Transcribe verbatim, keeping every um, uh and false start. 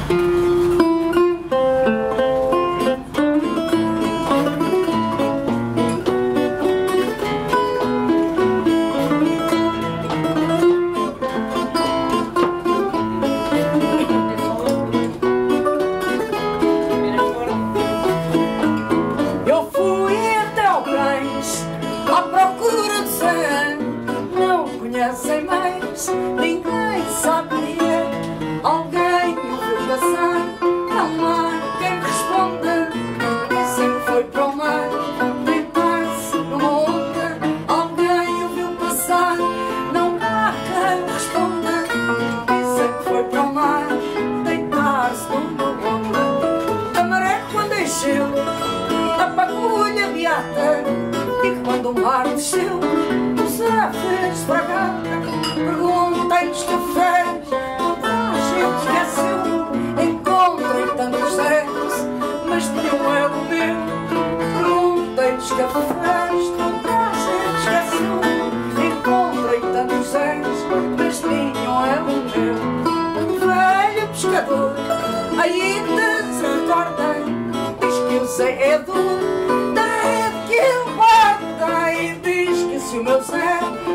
À procura de Zé, não conhecem mais, ninguém sabe quem é. Alguém o viu passar, não há quem responda. Sempre foi para o mar, deitar-se numa onda. Alguém o viu passar, não há quem responda. Sempre foi para o mar, deitar-se numa onda. A maré quando encheu, apagou-lhe a beata. E quando o mar desceu, o Zé fez fragata. Perguntei-lhes cafés, toda a gente esqueceu. Encontrei tantos Zés, mas nenhum é o meu. Perguntei-lhes cafés, toda a gente esqueceu. Encontrei tantos Zés, mas nenhum é o meu. Um velho pescador ainda se recorda, diz que o Zé é dono da rede que ele guarda. E diz que se o meu Zé